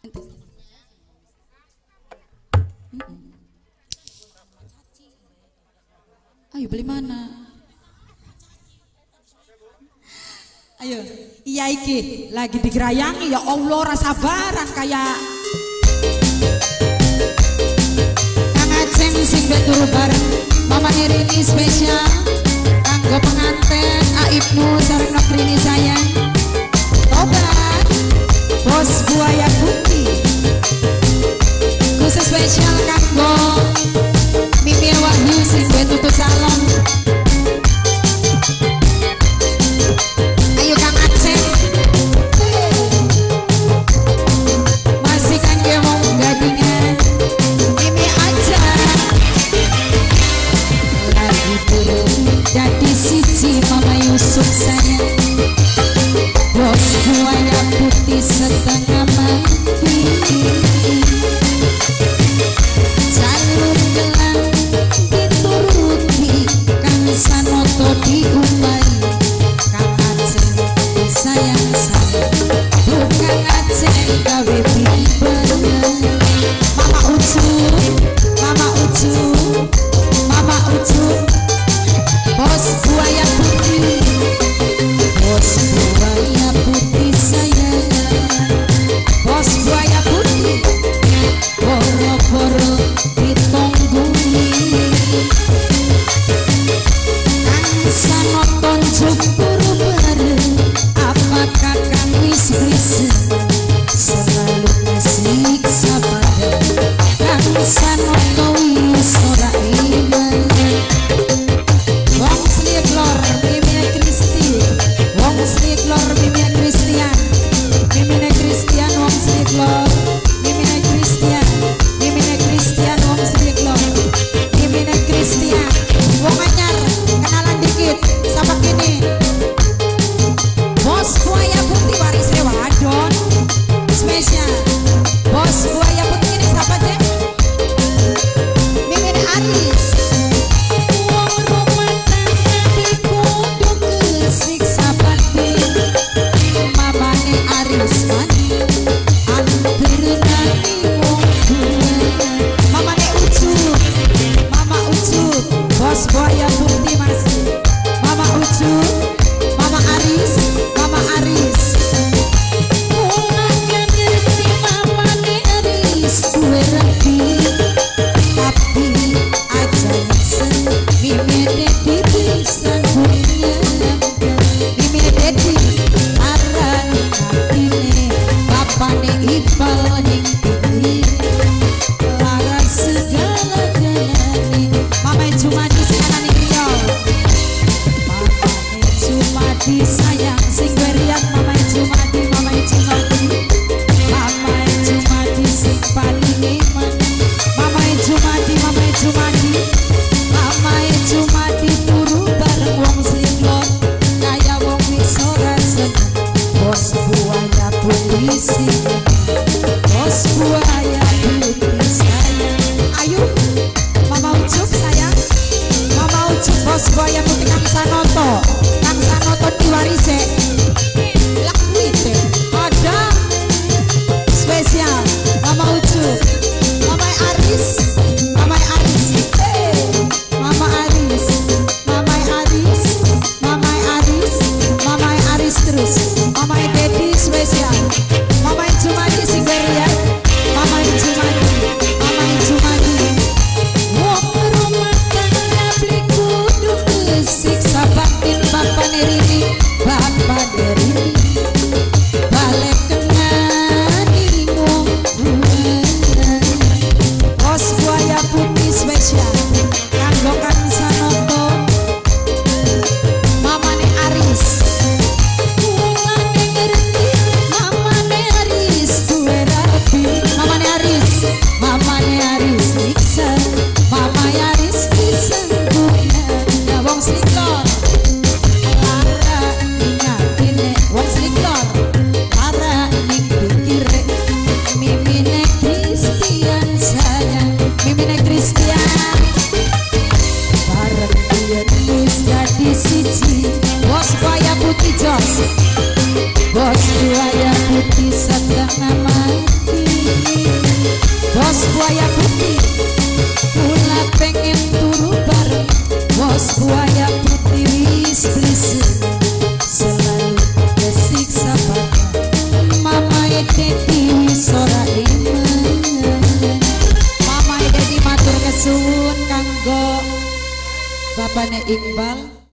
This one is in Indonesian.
Ayo beli mana? Ayo, iya iki lagi digerayangi ya Allah, rasa sabaran kayak Kang Aceng sing beturu bareng Mama Erini spesial kanggo pengantin Aibnu sareng Nokrini sayang Tobat Bos Buaya Putih khusus spesial kanggo Mimi Wahyu sing betutu salon. Ayo Kang Aceh masih kan dia mau gadingan Mimi aja lagi turun jadi siji Mama Yusuf sayang Bos Buaya Putih setengah mati jalur gelang dituruti Kang Sanoto diumpai Kang Aceh sayang bukan Aceh gawe bimbel Mama Ucu Mama Ucu Mama Ucu Bos Buaya Putih Bos Buaya Putih sayang Bos Buaya Putih boro-boro ditongguni Kang Sanoto cukur bareng apakah Kang wis-wis selalu ngesiksa pada Kang Sanoto wis ora iman wong sliklor Mimine Kristi wong sliklor Mimine Kristian Mimine Kristian wong sliklor Mimine Kristian Mimine Kristian wong sliklor Mimine Kristian wong anyar kenalan dikit sama kini Bos Buaya Putih waris Rewadon spesial Bos Buaya Putih ini siapa cek? Mimin Aris wong rumah tangga dikudu kesiksa batin mamane Aris mani anter nani wong tua mamane Ucu Mama Ucu Bos Buaya Putih masih Mama Ucu Mama Aris Mama Aris mulanya ngerti mamane Aris gue rapi tapi aja nyesel Mimi Dedi bisa punya Mimi Dedi arah hatine bapane Ipal ning pinggir larang segala-galane Mama Jumadi sing ana ning Riau Mama Jumadi sayang sing beriak Mama Jumadi Mama Jumadi Mama Jumadi sing paling iman Mama Jumadi Mama Jumadi Mama Jumadi turu bareng wong sliklor kaya wong wis ora seneng Bos Buaya Putih sing suwun kanggo bapakne Iqbal.